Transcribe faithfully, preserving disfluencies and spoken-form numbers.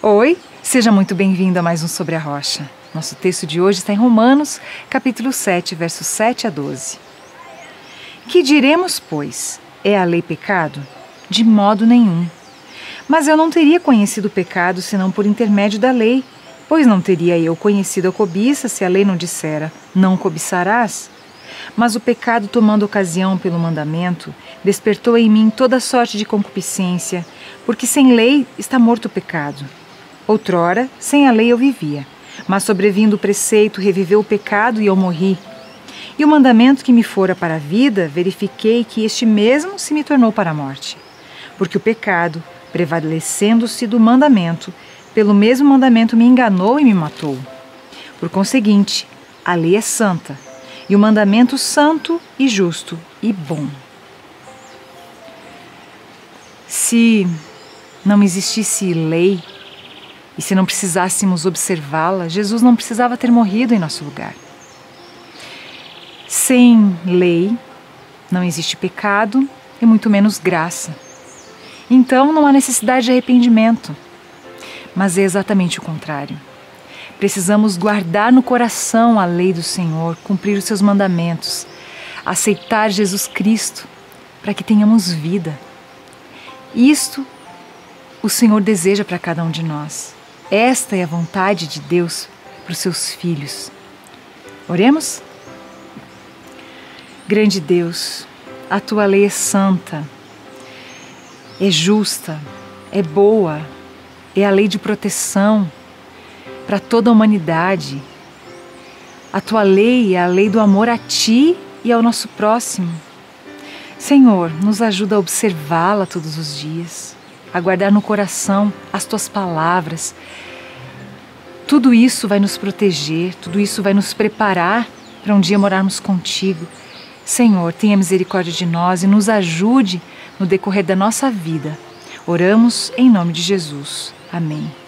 Oi, seja muito bem-vindo a mais um Sobre a Rocha. Nosso texto de hoje está em Romanos, capítulo sete, versos sete a doze. Que diremos, pois? É a lei pecado? De modo nenhum. Mas eu não teria conhecido o pecado senão por intermédio da lei, pois não teria eu conhecido a cobiça se a lei não dissera, não cobiçarás? Mas o pecado, tomando ocasião pelo mandamento, despertou em mim toda sorte de concupiscência, porque sem lei está morto o pecado. Outrora, sem a lei eu vivia, mas sobrevindo o preceito, reviveu o pecado e eu morri. E o mandamento que me fora para a vida, verifiquei que este mesmo se me tornou para a morte. Porque o pecado, prevalecendo-se do mandamento, pelo mesmo mandamento me enganou e me matou. Por conseguinte, a lei é santa, e o mandamento santo e justo e bom. Se não existisse lei, e se não precisássemos observá-la, Jesus não precisava ter morrido em nosso lugar. Sem lei, não existe pecado e muito menos graça. Então não há necessidade de arrependimento. Mas é exatamente o contrário. Precisamos guardar no coração a lei do Senhor, cumprir os seus mandamentos, aceitar Jesus Cristo para que tenhamos vida. Isto o Senhor deseja para cada um de nós. Esta é a vontade de Deus para os seus filhos. Oremos? Grande Deus, a tua lei é santa, é justa, é boa, é a lei de proteção para toda a humanidade. A tua lei é a lei do amor a ti e ao nosso próximo. Senhor, nos ajuda a observá-la todos os dias, a guardar no coração as tuas palavras. Tudo isso vai nos proteger, tudo isso vai nos preparar para um dia morarmos contigo. Senhor, tenha misericórdia de nós e nos ajude no decorrer da nossa vida. Oramos em nome de Jesus. Amém.